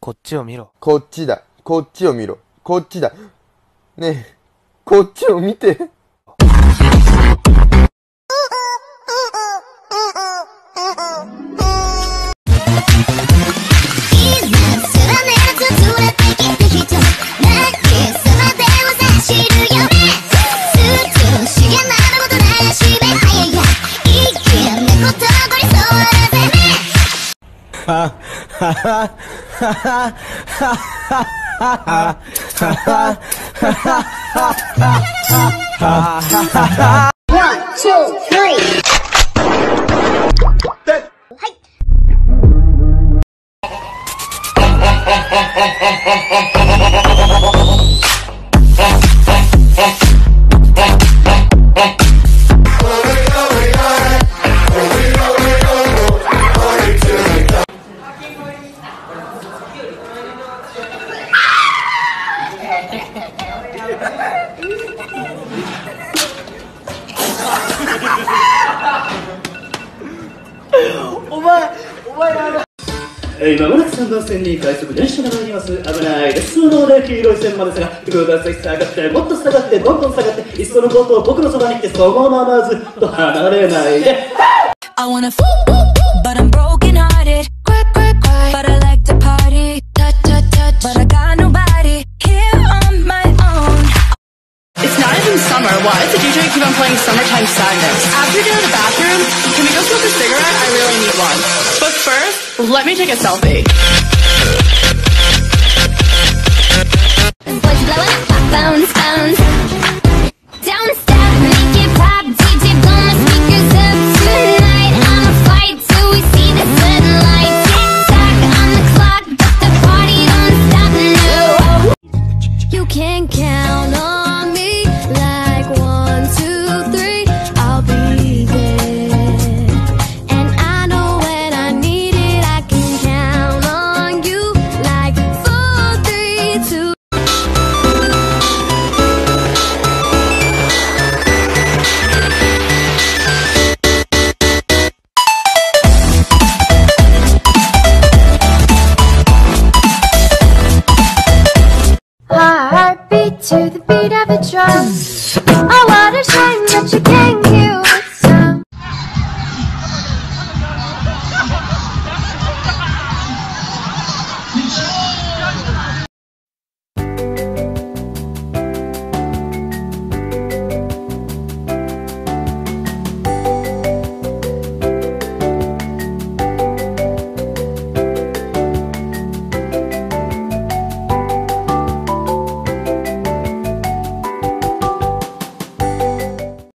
こっちを見ろ。 こっちだ。こっちを見ろ。こっちだ。ねえ、こっちを見て。 One, two, three. 今まもなく3番線に快速電車が参ります。危ないですので黄色い線まで下がってください。下がってもっと下がってどんどん下がって、いっそのことを僕のそばに来てそのままずっと離れないで。I wanna f but I'm broken hearted. Cry, cry, cry. But I like to party. Touch, touch, touch. But I got nobody here on my own. It's not even summer. Why does the DJ keep on playing Summertime Sadness? After we go to the bathroom, can we go smoke a cigarette? I really need one. But first, let me take a selfie. Boys blowing up, pop bounce, bounce. Don't stop, make it pop. DJ blow my speakers up tonight. I'ma fight till we see the sunlight. Tick tock on the clock, but the party don't stop, no. You can count on me like 1, 2, 3. I'll be there, and I know when I need it. I can count on you like 4, 3, 2. Heartbeat to the beat of a drum.